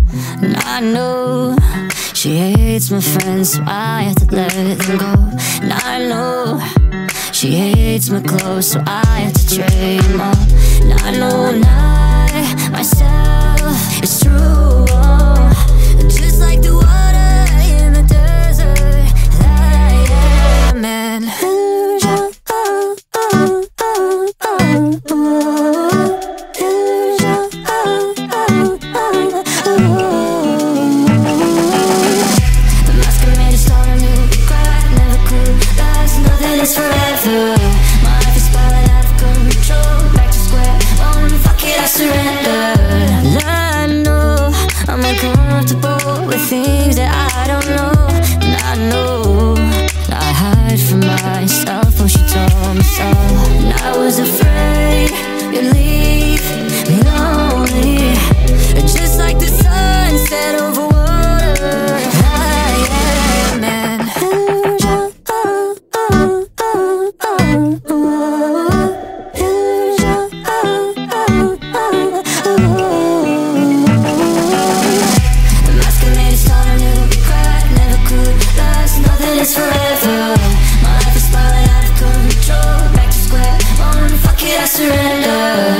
And I know she hates my friends, so I had to let them go. And I know she hates my clothes, so I had to trade them all. And I know not myself, it's true. Just like the water in the desert, I am an illusion. The mask I made is all a new crack. Never could last, nothing is forever. My life is spiraling out of control. Back to square one, fuck it, I surrender. I know I'm uncomfortable with things that I don't know. And I know I hide from myself, oh she told me so. And I was afraid you'd leave me lonely, just like the sunset over water. I am an illusion. The mask I made is all a new crack. Never could last, nothing is forever. My life is spiraling out of control. Back to square one, fuck it, I surrender.